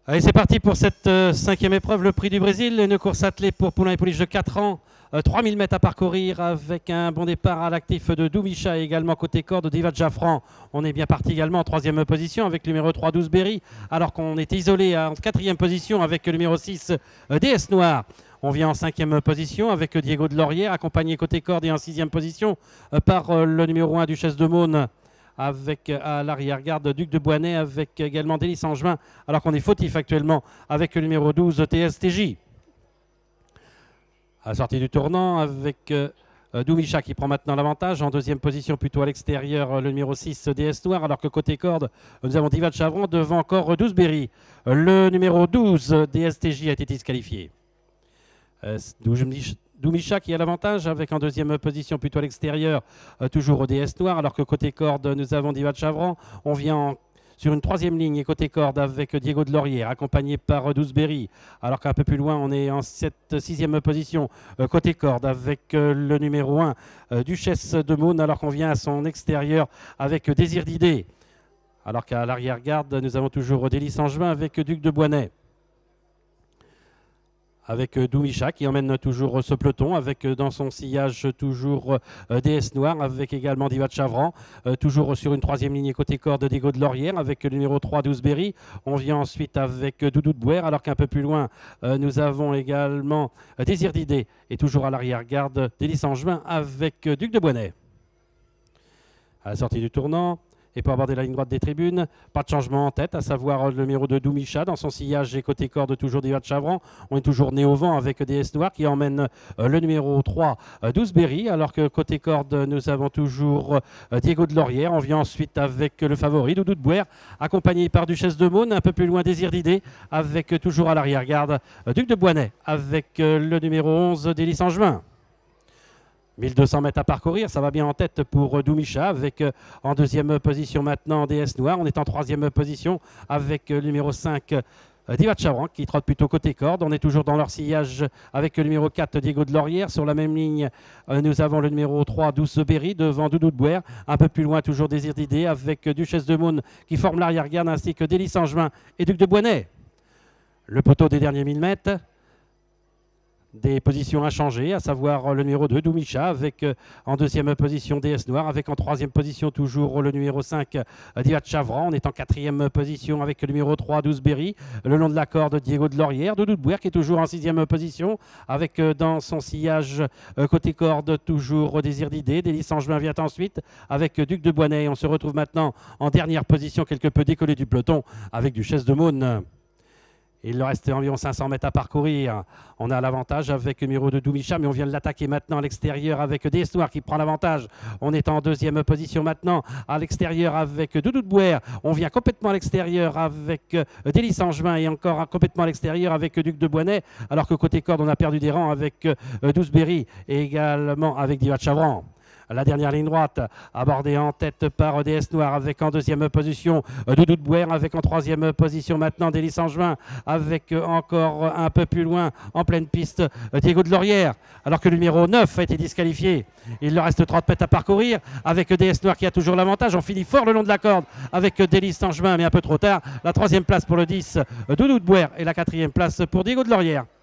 Allez, c'est parti pour cette cinquième épreuve, le prix du Brésil, une course attelée pour poulain et pouliche de 4 ans. 3000 mètres à parcourir avec un bon départ à l'actif de Doumicha et également côté corde d'Iva Jaffran. On est bien parti également en troisième position avec le numéro 3, 12 Berry, alors qu'on était isolé en quatrième position avec le numéro 6, DS Noir. On vient en cinquième position avec Diego de Laurière, accompagné côté corde, et en sixième position par le numéro 1, Duchesse de Maune, avec à l'arrière-garde Duc de Boisney, avec également Délice Angevin, alors qu'on est fautif actuellement avec le numéro 12, TSTJ. À la sortie du tournant avec Doumicha qui prend maintenant l'avantage. En deuxième position, plutôt à l'extérieur, le numéro 6, DS Noir, alors que côté corde, nous avons Diva de Chavron devant encore 12 Berry. Le numéro 12, DSTJ, a été disqualifié. Doumicha qui a l'avantage avec en deuxième position plutôt à l'extérieur, toujours au DS Noir, alors que côté corde, nous avons Diva de Chavron. On vient sur une troisième ligne et côté corde avec Diego de Laurière, accompagné par 12 Berry. Alors qu'un peu plus loin, on est en cette sixième position côté corde avec le numéro 1, Duchesse de Maune, alors qu'on vient à son extérieur avec Désir d'Idée. Alors qu'à l'arrière-garde, nous avons toujours Délice Angevin avec Duc de Boisney. Avec Doumicha qui emmène toujours ce peloton, avec dans son sillage toujours DS Noir, avec également Diva de Chavran, toujours sur une troisième ligne côté corde Diego de Laurière, avec le numéro 3, 12 Berry. On vient ensuite avec Doudou de Bouer, alors qu'un peu plus loin, nous avons également Désir d'Idée, et toujours à l'arrière-garde Délice Angevin avec Duc de Boisney. À la sortie du tournant, et pour aborder la ligne droite des tribunes, pas de changement en tête, à savoir le numéro de Doumicha dans son sillage et côté corde toujours Diva de Chavran. On est toujours né au vent avec DS Noir qui emmène le numéro 3, 12 Berry, alors que côté corde nous avons toujours Diego de Laurière. On vient ensuite avec le favori Doudou de Bouer, accompagné par Duchesse de Maune, un peu plus loin Désir d'Idée, avec toujours à l'arrière-garde Duc de Boisney, avec le numéro 11 Délice Angevin. 1200 mètres à parcourir, ça va bien en tête pour Doumicha avec en deuxième position maintenant DS Noir. On est en troisième position avec le numéro 5 Diva de Chavran qui trotte plutôt côté corde. On est toujours dans leur sillage avec le numéro 4 Diego de Laurière. Sur la même ligne, nous avons le numéro 3 12 Berry devant Doudou de Bouer. Un peu plus loin toujours Désir d'Idée avec Duchesse de Maune qui forme l'arrière-garde ainsi que Délice Angevin et Duc de Boisney. Le poteau des derniers 1000 mètres. Des positions inchangées, à savoir le numéro 2, Doumicha, avec en deuxième position DS Noir, avec en troisième position toujours le numéro 5, Diva de Chavran. On est en quatrième position avec le numéro 3, 12 Berry, le long de la corde Diego de Laurière, Doudou de Bouer qui est toujours en sixième position, avec dans son sillage côté corde toujours Désir d'Idée. Délice Angevin vient ensuite avec Duc de Boisney. On se retrouve maintenant en dernière position, quelque peu décollé du peloton, avec Duchesse de Maune. Il leur reste environ 500 mètres à parcourir. On a l'avantage avec le numéro de Doumicha, mais on vient de l'attaquer maintenant à l'extérieur avec DS Noir qui prend l'avantage. On est en deuxième position maintenant à l'extérieur avec Doudou de Bouer. On vient complètement à l'extérieur avec Délice Angevin et encore complètement à l'extérieur avec Duc de Boisney. Alors que côté corde, on a perdu des rangs avec 12 Berry et également avec Diva de Chavran. La dernière ligne droite abordée en tête par DS Noir avec en deuxième position Doudou de Bouer, avec en troisième position maintenant Délice Angevin, avec encore un peu plus loin en pleine piste Diego de Laurière, alors que le numéro 9 a été disqualifié. Il leur reste 30 mètres à parcourir avec DS Noir qui a toujours l'avantage. On finit fort le long de la corde avec Délice Angevin, mais un peu trop tard. La troisième place pour le 10 Doudou de Bouer et la quatrième place pour Diego de Laurière.